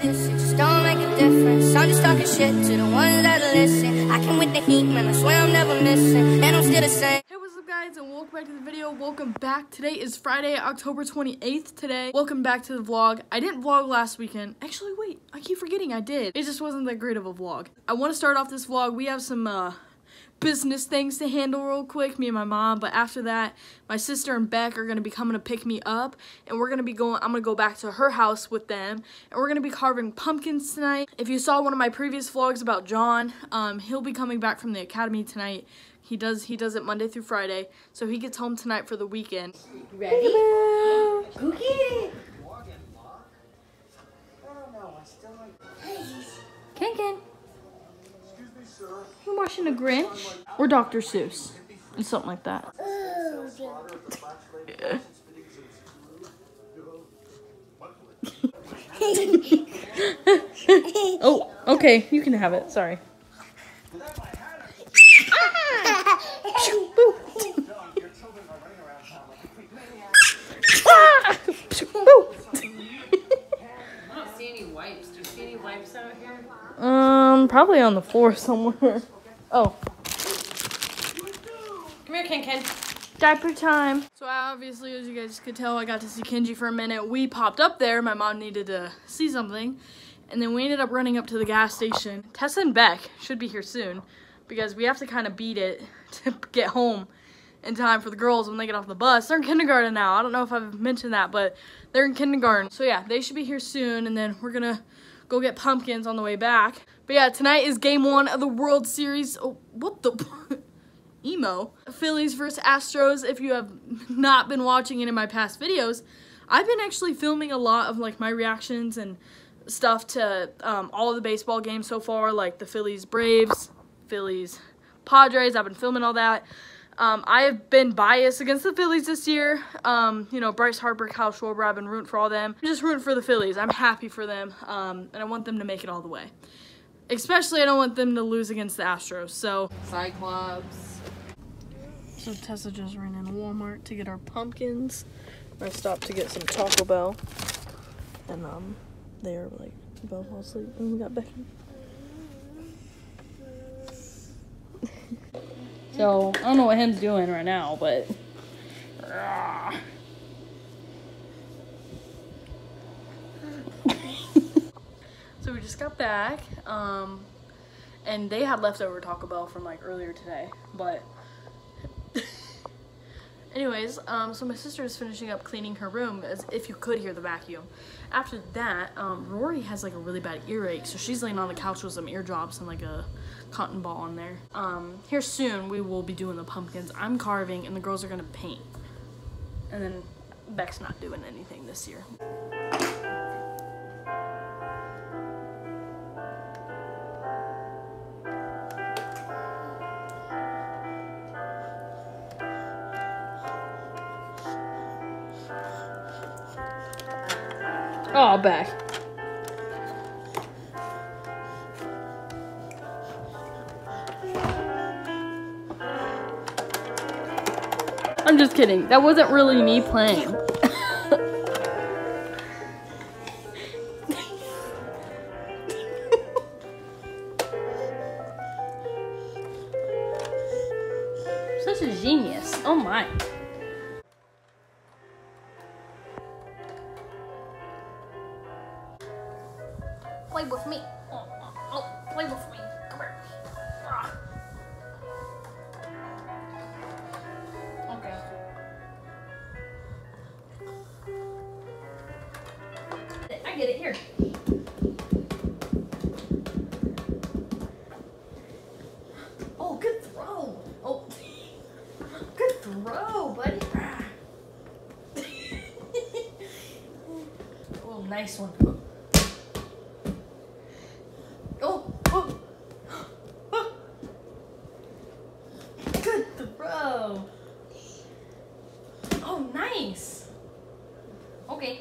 this, it just don't make a difference. I'm just talking shit to the ones that listen. I can with the heat, man, I swear I'm never missing. And I'm still the same. Hey, what's up, guys, and welcome back to the video. Welcome back. Today is Friday, October 28th today. Welcome back to the vlog. I didn't vlog last weekend. Actually, wait, I keep forgetting I did. It just wasn't that great of a vlog. I want to start off this vlog. We have some, business things to handle real quick, me and my mom, but after that my sister and Beck are gonna be coming to pick me up, and I'm gonna go back to her house with them, and we're gonna be carving pumpkins tonight. If you saw one of my previous vlogs about John, he'll be coming back from the academy tonight. He does it Monday through Friday, so he gets home tonight for the weekend. Ready? Cookie. Ken. You watching a Grinch or Dr. Seuss? Or something like that. Oh, okay, you can have it. Sorry. I don't see any wipes. Do you see any wipes out here? Probably on the floor somewhere. Oh. Come here, Ken. Diaper time. So obviously, as you guys could tell, I got to see Kenji for a minute. We popped up there. My mom needed to see something. And then we ended up running up to the gas station. Tessa and Beck should be here soon because we have to kind of beat it to get home in time for the girls when they get off the bus. They're in kindergarten now. I don't know if I've mentioned that, but they're in kindergarten. So yeah, they should be here soon, and then we're gonna go get pumpkins on the way back. But yeah, tonight is game 1 of the World Series. Oh, what the? Emo. Phillies versus Astros. If you have not been watching any of my past videos, I've been actually filming a lot of like my reactions and stuff to all of the baseball games so far, like the Phillies Braves, Phillies Padres. I've been filming all that. I have been biased against the Phillies this year. You know, Bryce Harper, Kyle Schwarber, I've been rooting for all them. I'm just rooting for the Phillies. I'm happy for them, and I want them to make it all the way. Especially, I don't want them to lose against the Astros, so. Cyclops. So Tessa just ran into Walmart to get our pumpkins. I stopped to get some Taco Bell. And, they're like about to fall asleep, and we got Becky. So, I don't know what him's doing right now, but... So we just got back, and they had leftover Taco Bell from like earlier today, but... Anyways, so my sister is finishing up cleaning her room, as if you could hear the vacuum. After that, Rory has like a really bad earache, so she's laying on the couch with some eardrops and like a cotton ball on there. Here soon, we will be doing the pumpkins. I'm carving, and the girls are gonna paint. And then Beck's not doing anything this year. Oh, Beck. I'm just kidding. That wasn't really me playing. Such a genius. Oh my. Play with me. Oh, play with me. Come here. Okay. I get it here. Oh, good throw. Oh, good throw, buddy. Oh, nice one. Good throw. Oh, nice. Okay.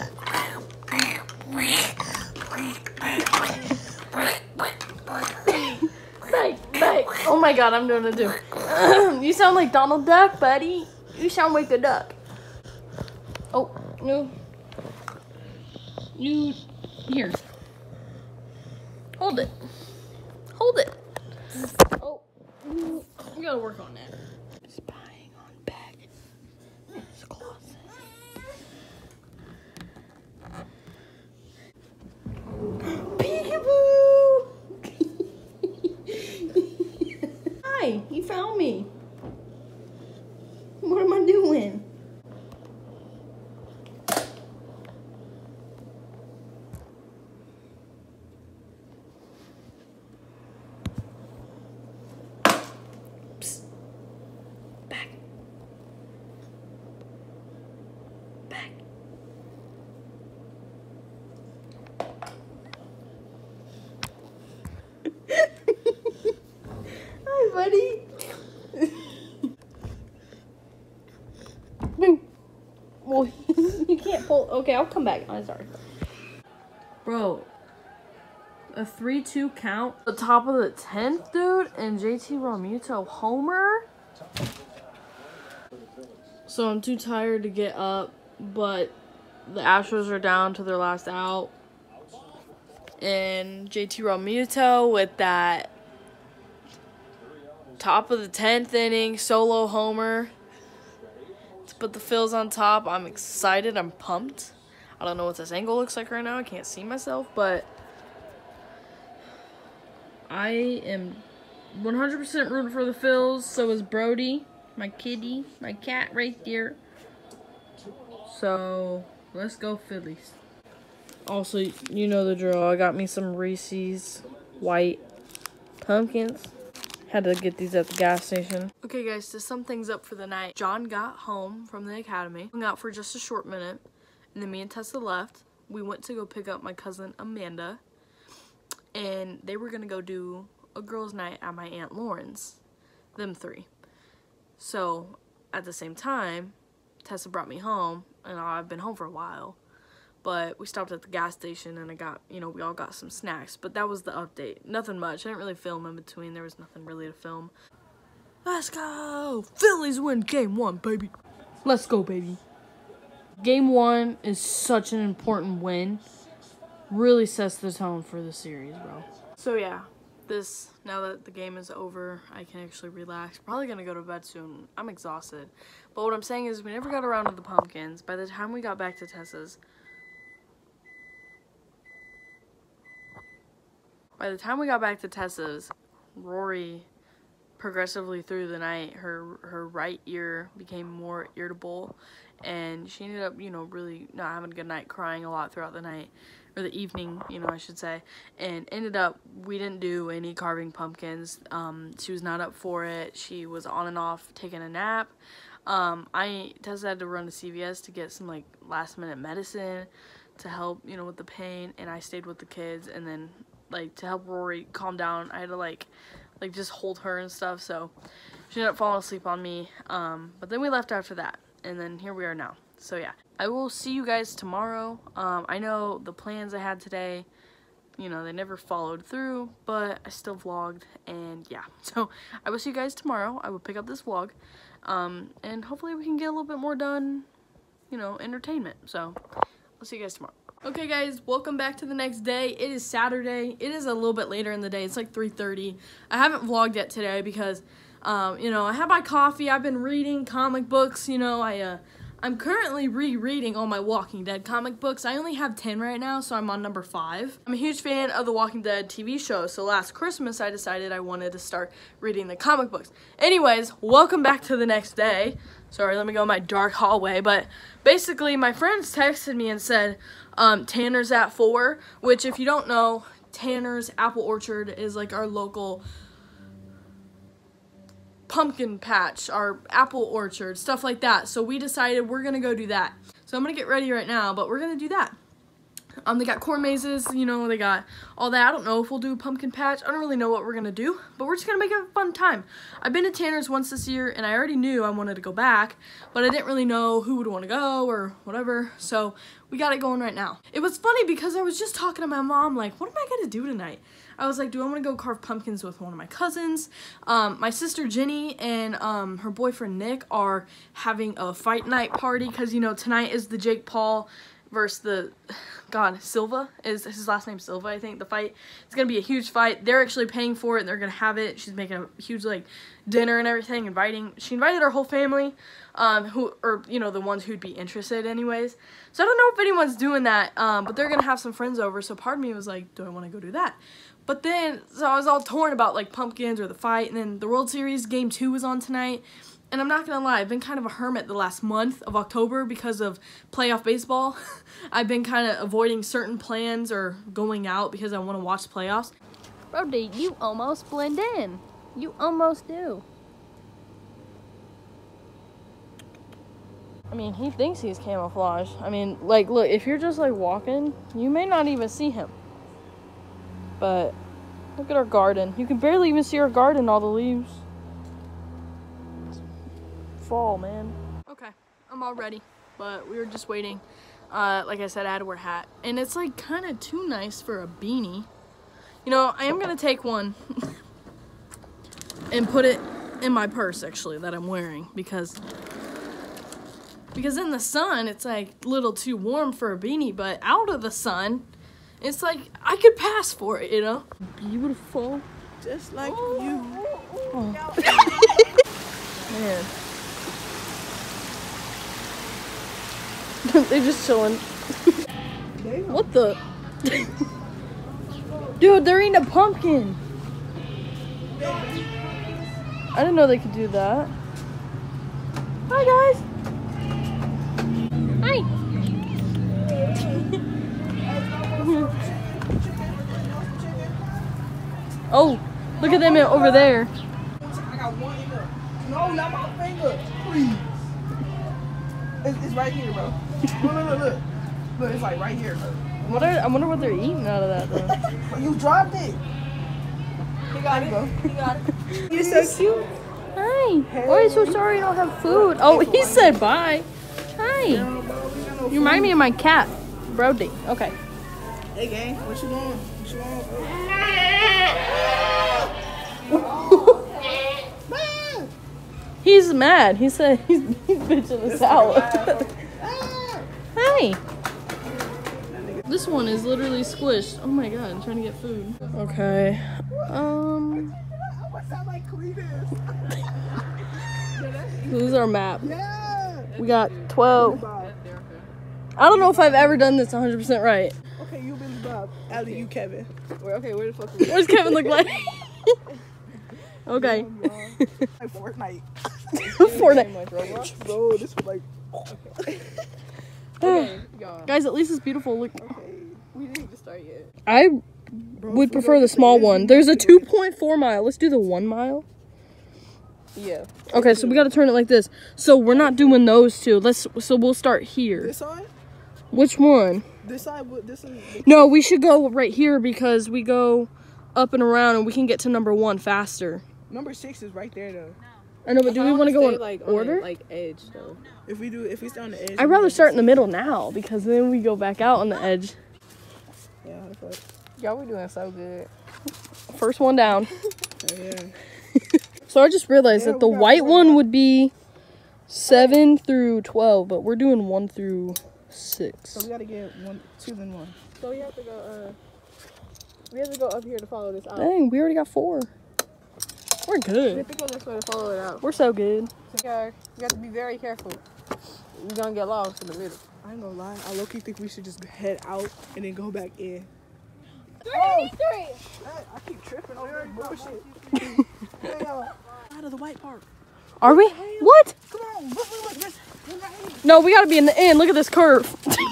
Bye. Oh my god, I'm doing a do. You sound like Donald Duck, buddy. You sound like a duck. Oh, no. You, here. Hold it. Hold it. Oh, we gotta work on that. Spying on Beck in his closet. Peekaboo! Hi, you found me. What am I doing? Psst. Back. Back. Hi, buddy. Well, you can't pull. Okay, I'll come back. I'm sorry. Bro, a 3-2 count. The top of the 10th, dude, and JT Realmuto homer. So I'm too tired to get up, but the Astros are down to their last out. And JT Realmuto with that top of the 10th inning solo homer to put the Phils on top. I'm excited. I'm pumped. I don't know what this angle looks like right now. I can't see myself, but I am 100% rooting for the Phils. So is Brody, my kitty, my cat right there. So let's go Phillies. Also, you know the drill. I got me some Reese's white pumpkins. Had to get these at the gas station. Okay, guys, to sum things up for the night, John got home from the academy, hung out for just a short minute, and then me and Tessa left. We went to go pick up my cousin Amanda, and they were gonna go do a girls' night at my Aunt Lauren's, them three. So at the same time, Tessa brought me home, and I've been home for a while. But we stopped at the gas station and I got, we all got some snacks. But that was the update. Nothing much. I didn't really film in between. There was nothing really to film. Let's go! Phillies win game 1, baby. Let's go, baby. Game 1 is such an important win. Really sets the tone for the series, bro. So yeah, now that the game is over, I can actually relax. Probably gonna go to bed soon. I'm exhausted. But what I'm saying is we never got around to the pumpkins. By the time we got back to Tessa's, Rory progressively through the night, her right ear became more irritable, and she ended up, really not having a good night, crying a lot throughout the night, or the evening, I should say, and ended up, we didn't do any carving pumpkins. She was not up for it. She was on and off taking a nap. Tessa had to run to CVS to get some, last minute medicine to help, with the pain, and I stayed with the kids, and then to help Rory calm down, I had to just hold her and stuff, so she ended up falling asleep on me, but then we left after that, and then here we are now. So yeah, I will see you guys tomorrow. I know the plans I had today, they never followed through, but I still vlogged, and yeah, so I will see you guys tomorrow. I will pick up this vlog, and hopefully we can get a little bit more done, entertainment. So I'll see you guys tomorrow. Okay, guys, welcome back to the next day. It is Saturday. It is a little bit later in the day. It's like 3:30. I haven't vlogged yet today because, I had my coffee. I've been reading comic books. I'm currently rereading all my Walking Dead comic books. I only have 10 right now, so I'm on number 5. I'm a huge fan of the Walking Dead TV show, so last Christmas I decided I wanted to start reading the comic books. Anyways, welcome back to the next day. Sorry, let me go in my dark hallway, but basically my friends texted me and said, Tanner's at 4, which if you don't know, Tanner's Apple Orchard is our local pumpkin patch, our apple orchard, stuff like that. So we decided we're gonna go do that. So I'm gonna get ready right now, but we're gonna do that. They got corn mazes, they got all that. I don't know if we'll do a pumpkin patch. I don't really know what we're gonna do, but we're just gonna make it a fun time. I've been to Tanner's once this year, and I already knew I wanted to go back, but I didn't really know who would want to go or whatever, so we got it going right now. It was funny because I was just talking to my mom, what am I gonna do tonight? I was like, do I want to go carve pumpkins with one of my cousins? My sister Jenny and her boyfriend Nick are having a fight night party because, tonight is the Jake Paul versus Silva is his last name, Silva, I think. The fight, it's gonna be a huge fight. They're actually paying for it, and they're gonna have it. She's making a huge like dinner and everything, she invited her whole family, the ones who'd be interested anyways. So I don't know if anyone's doing that, but they're gonna have some friends over. So part of me was like, do I want to go do that? But then, so I was all torn about like pumpkins or the fight, and then the World Series Game 2 was on tonight. And I'm not going to lie, I've been kind of a hermit the last month of October because of playoff baseball. I've been kind of avoiding certain plans or going out because I want to watch the playoffs. Brody, you almost blend in. You almost do. I mean, he thinks he's camouflage. I mean, like, look, if you're just, like, walking, you may not even see him. But look at our garden. You can barely even see our garden, all the leaves. Fall, man. Okay, I'm all ready, but we were just waiting. Like I said, I had to wear a hat, and it's like kind of too nice for a beanie. You know, I am gonna take one and put it in my purse actually that I'm wearing because in the sun it's like a little too warm for a beanie, but out of the sun it's like I could pass for it, you know. Beautiful, just like you. Oh. Man. They're just chilling. What the? Dude, they're eating a pumpkin. I didn't know they could do that. Hi, guys. Hi. Oh, look at them over there. I got one in there. No, not my finger. Please. It's right here, bro. Look. Look, it's like right here. I wonder what they're eating out of that, though. You dropped it. You got it, bro. You got it. You're so cute. Hi. Hey. Why are you so sorry you don't have food? Oh, he said bye. Hi. You remind me of my cat, Brody. Okay. Hey, gang. What you doing? What you want? He's mad. He said he's bitching us out. Hey. This one is literally squished. Oh my god, I'm trying to get food. Okay. This is our map. We got 12. I don't know if I've ever done this 100% right. Okay, you Billy Bob. Allie, you Kevin. Okay, where the fuck are we? What does Kevin look like? Okay. Like Fortnite. Fortnite. Bro, this was like. Okay, guys, at least it's beautiful. Look. Okay, we didn't even start yet. I would prefer the small one. There's a 2.4 mile. Let's do the 1 mile. Yeah. Okay, so we got to turn it like this. So we're not doing those two. So we'll start here. This side? Which one? This side. This one. No, we should go right here because we go up and around and we can get to number 1 faster. Number 6 is right there though. I know, but do we want to go in like order? Like edge though. If we stay on the edge. I'd rather start in the middle now because then we go back out on the edge. Yeah, how the fuck? Y'all, we doing so good. First one down. Oh yeah. So I just realized that the white one would be 7 through 12, but we're doing 1 through 6. So we gotta get 1, 2, then 1. So we have to go. We have to go up here to follow this out. Dang, we already got 4. We're We good. have to go this way to follow it out. We're so good. Okay, you got to be very careful. You're gonna get lost in the middle. I ain't gonna lie. I low-key think we should just head out and then go back in. 3! I keep tripping over this bullshit. Out of the white part. Are we? What? Come on, look, this. No, we gotta be in the end. Look at this curve.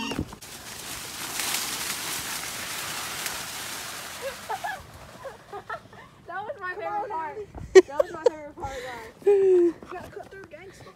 That was my favorite part. That was my favorite part, guys. You gotta cut through gangster.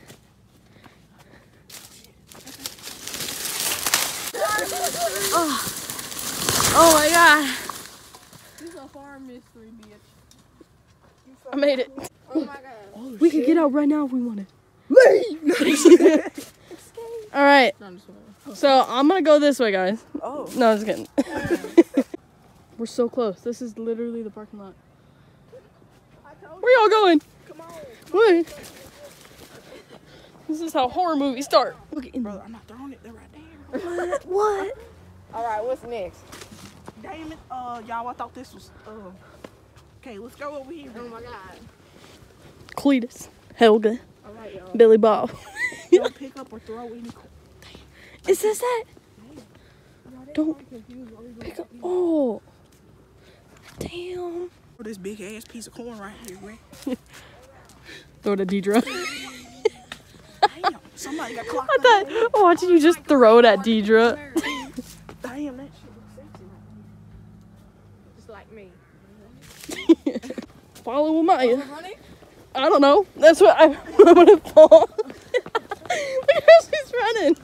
Oh my god. This is a horror mystery, bitch. I made it. Oh my god. We could get out right now if we wanted. Leave! Alright. So I'm gonna go this way, guys. Oh. No, I'm just kidding. We're so close. This is literally the parking lot. Where y'all going? Come on. Wait. This is how horror movies start. Look in. Brother, I'm not throwing it. They're right there. What? All right, what's next? Damn it, y'all, I thought this was, okay, let's go over here. Oh my God. Cletus, Helga, All right, y'all. Billy Bob. Don't pick up or throw any. Is this it? Don't pick up. Oh, damn. This big ass piece of corn right here, Greg. Throw it at Deidre. Damn, somebody got clocked. I thought, watching you just throw it at Deidre. Damn, that shit looks sexy right here. Just like me. Follow Maya. I don't know. That's what I'm gonna fall. Look how she's running.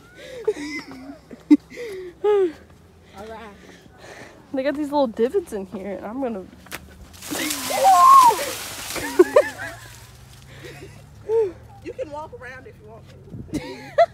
All right. They got these little divots in here, and I'm gonna. You can walk around if you want to.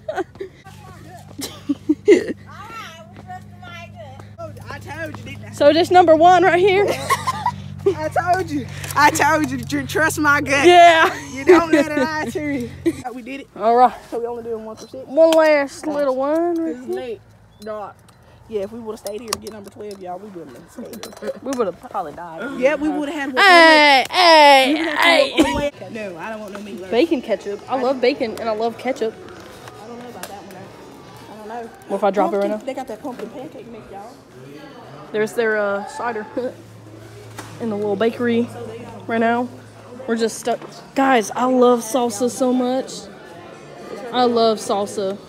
I told you, didn't I? So this number 1 right here. I told you to trust my gut. Yeah. You don't let it lie to you. We did it. All right. So we only doing 1%. One last little one. It's late. Dark. Yeah, if we would have stayed here to get number 12, y'all, we wouldn't have stayed here. We would have probably died. Yeah, we would have had one. Hey. No, I don't want no meat. Bacon ketchup. I love bacon and I love ketchup. I don't know about that one. I don't know. What if I drop it right now? They got that pumpkin pancake mix, y'all. There's their cider in the little bakery right now. We're just stuck. Guys, I love salsa so much. I love salsa.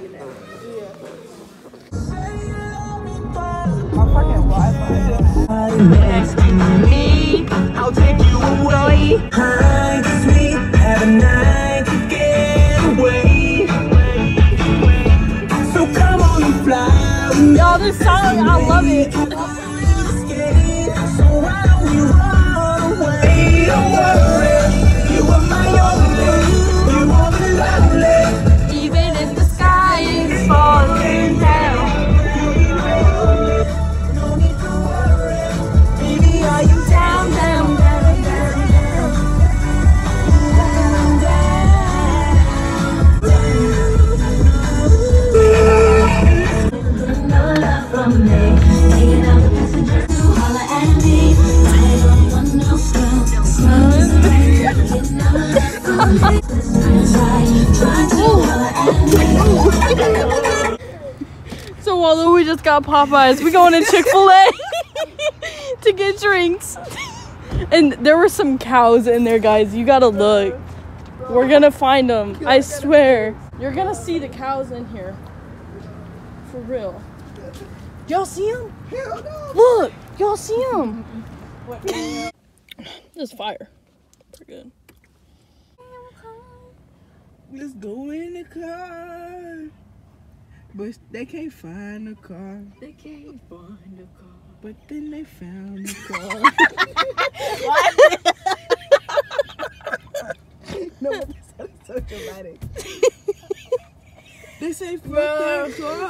Next to me, I'll take you away. Hi, sweet, have a night to get away. So come on and fly. Y'all, this song, I love it. So why don't we run away? Don't worry, you are my only, you are the lonely. Even if the sky is falling down. No need to worry, baby, are you down, down, down, down, down, down, down, no love from me. Taking out the passengers to holler at me. I don't want no scrub. So although we just got Popeyes, we going to Chick-fil-A to get drinks. And there were some cows in there, guys. You gotta look. We're gonna find them. I swear. You're gonna see the cows in here. For real. Y'all see them? Look! Y'all see them? This is fire. Pretty good. Let's go in the car. But they can't find the car. They can't find a car. But then they found the car. No, that's so dramatic. They say fuck that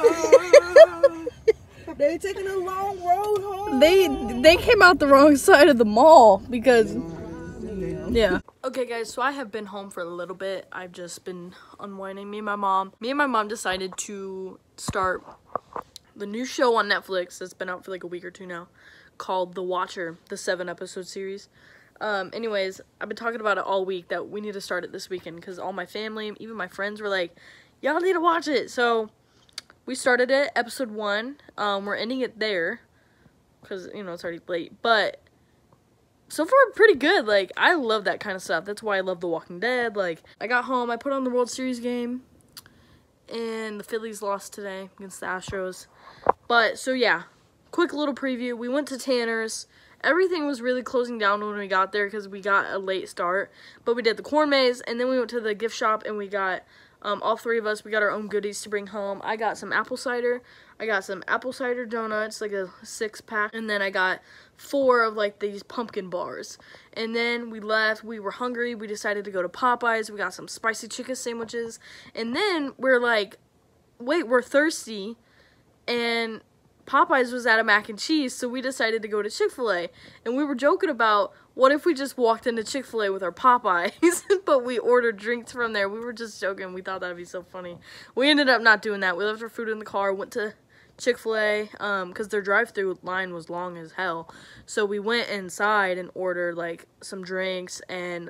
car. They taking a long road home. They came out the wrong side of the mall because yeah. Okay guys, so I have been home for a little bit. I've just been unwinding. Me and my mom decided to start the new show on Netflix that's been out for like a week or two now called The Watcher, the 7-episode series. Anyways, I've been talking about it all week that we need to start it this weekend because all my family, even my friends were like, y'all need to watch it. So we started it, episode 1. We're ending it there because, you know, it's already late. But so far, pretty good. Like, I love that kind of stuff. That's why I love The Walking Dead. Like, I got home, I put on the World Series game, and the Phillies lost today against the Astros. But, so yeah, quick little preview. We went to Tanner's. Everything was really closing down when we got there because we got a late start. But we did the corn maze, and then we went to the gift shop, and we got, all 3 of us, we got our own goodies to bring home. I got some apple cider. I got some apple cider donuts, like a 6-pack, and then I got 4 of like these pumpkin bars. And then we left, we were hungry, we decided to go to Popeyes, we got some spicy chicken sandwiches, and then we're like, wait, we're thirsty, and Popeyes was out of mac and cheese, so we decided to go to Chick-fil-A. And we were joking about, what if we just walked into Chick-fil-A with our Popeyes, but we ordered drinks from there. We were just joking. We thought that would be so funny. We ended up not doing that. We left our food in the car, went to Chick-fil-A, because their drive-thru line was long as hell. So we went inside and ordered, like, some drinks and,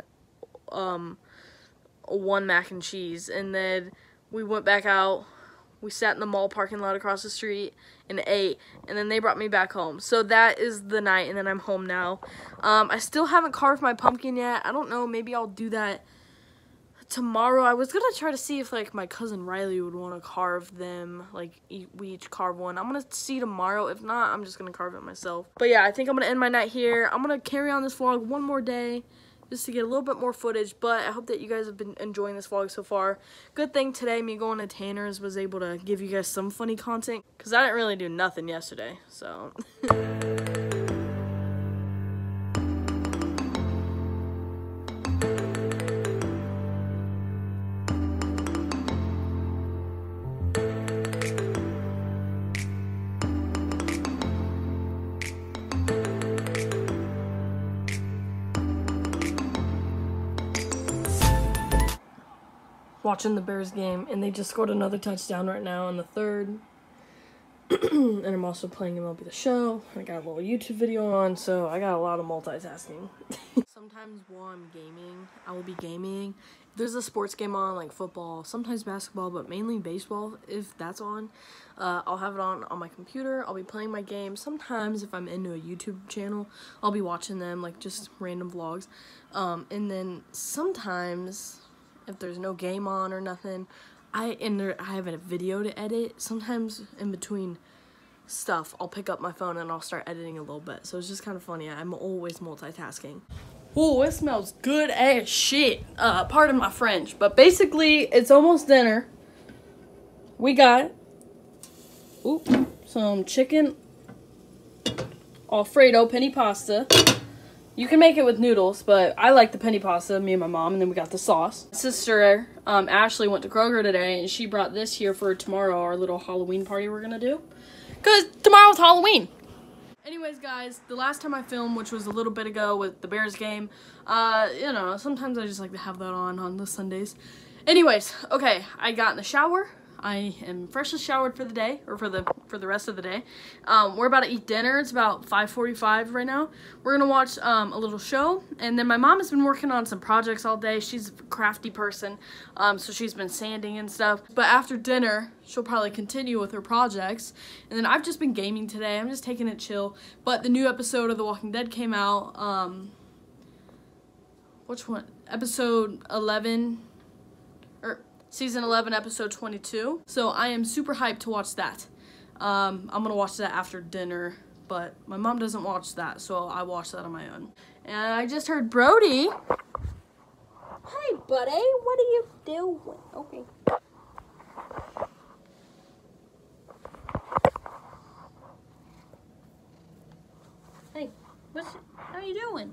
one mac and cheese. And then we went back out. We sat in the mall parking lot across the street and ate, and then they brought me back home. So that is the night, and then I'm home now. I still haven't carved my pumpkin yet. I don't know, maybe I'll do that tomorrow. I was gonna try to see if, like, my cousin Riley would want to carve them, like, we each carve one. I'm gonna see tomorrow. If not, I'm just gonna carve it myself. But yeah, I think I'm gonna end my night here. I'm gonna carry on this vlog one more day, just to get a little bit more footage, but I hope that you guys have been enjoying this vlog so far. Good thing today, me going to Tanner's was able to give you guys some funny content, because I didn't really do nothing yesterday, so. Watching the Bears game, and they just scored another touchdown right now in the third. And I'm also playing MLB The Show. I got a little YouTube video on, so I got a lot of multitasking. Sometimes while I'm gaming, I will be gaming. If there's a sports game on, like football, sometimes basketball, but mainly baseball, if that's on, I'll have it on my computer. I'll be playing my game. Sometimes if I'm into a YouTube channel, I'll be watching them, like just random vlogs. And then sometimes, if there's no game on or nothing, I have a video to edit. Sometimes in between stuff, I'll pick up my phone and I'll start editing a little bit. So it's just kind of funny. I'm always multitasking. Oh, it smells good as shit. Pardon my French, but basically it's almost dinner. We got some chicken Alfredo penny pasta. You can make it with noodles, but I like the penny pasta, me and my mom, and then we got the sauce. My sister, Ashley, went to Kroger today, and she brought this here for tomorrow, our little Halloween party we're gonna do. Because tomorrow's Halloween. Anyways, guys, the last time I filmed, which was a little bit ago with the Bears game, you know, sometimes I just like to have that on the Sundays. Anyways, okay, I got in the shower. I am freshly showered for the day, or for the rest of the day. We're about to eat dinner. It's about 5:45 right now. We're gonna watch a little show, and then my mom has been working on some projects all day. She's a crafty person, so she's been sanding and stuff. But after dinner, she'll probably continue with her projects. And then I've just been gaming today. I'm just taking it chill. But the new episode of The Walking Dead came out. Which one? Episode 11. Season 11, episode 22. So I am super hyped to watch that. I'm gonna watch that after dinner, but my mom doesn't watch that, so I watch that on my own. And I just heard Brody. Hi, buddy. What are you doing? Okay. Hey, how you doing?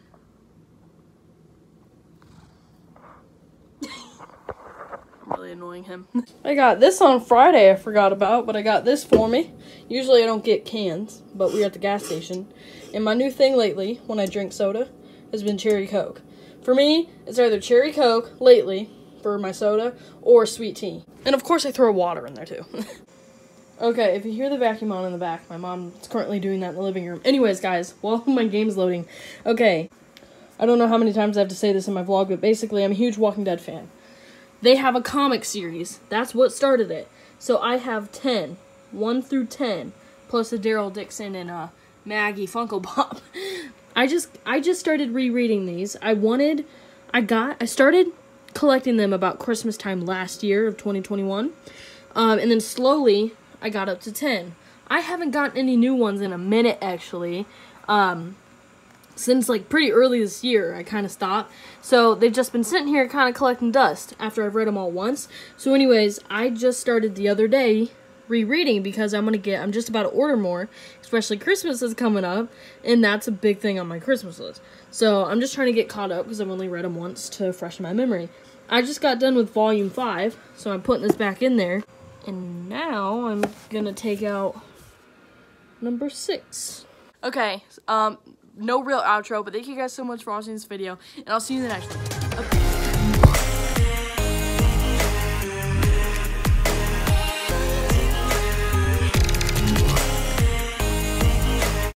Really annoying him. I got this on Friday I forgot about, but I got this for me. Usually I don't get cans, but we were at the gas station. And my new thing lately, when I drink soda, has been cherry Coke. For me, it's either cherry Coke, lately, for my soda, or sweet tea. And of course I throw water in there too. Okay, if you hear the vacuum on in the back, my mom's currently doing that in the living room. Anyways, guys, while my game's loading, okay, I don't know how many times I have to say this in my vlog, but basically I'm a huge Walking Dead fan. They have a comic series. That's what started it. So I have 10, 1 through 10, plus the Daryl Dixon and Maggie Funko Pop. I just started rereading these. I started collecting them about Christmas time last year of 2021. And then slowly I got up to 10. I haven't gotten any new ones in a minute, actually. Since, like, pretty early this year, I kind of stopped. So, they've just been sitting here kind of collecting dust after I've read them all once. So, anyways, I just started the other day rereading because I'm just about to order more. Especially Christmas is coming up, and that's a big thing on my Christmas list. So, I'm just trying to get caught up because I've only read them once to freshen my memory. I just got done with Volume 5, so I'm putting this back in there. And now, I'm going to take out number 6. Okay, no real outro, but thank you guys so much for watching this video, and I'll see you in the next one.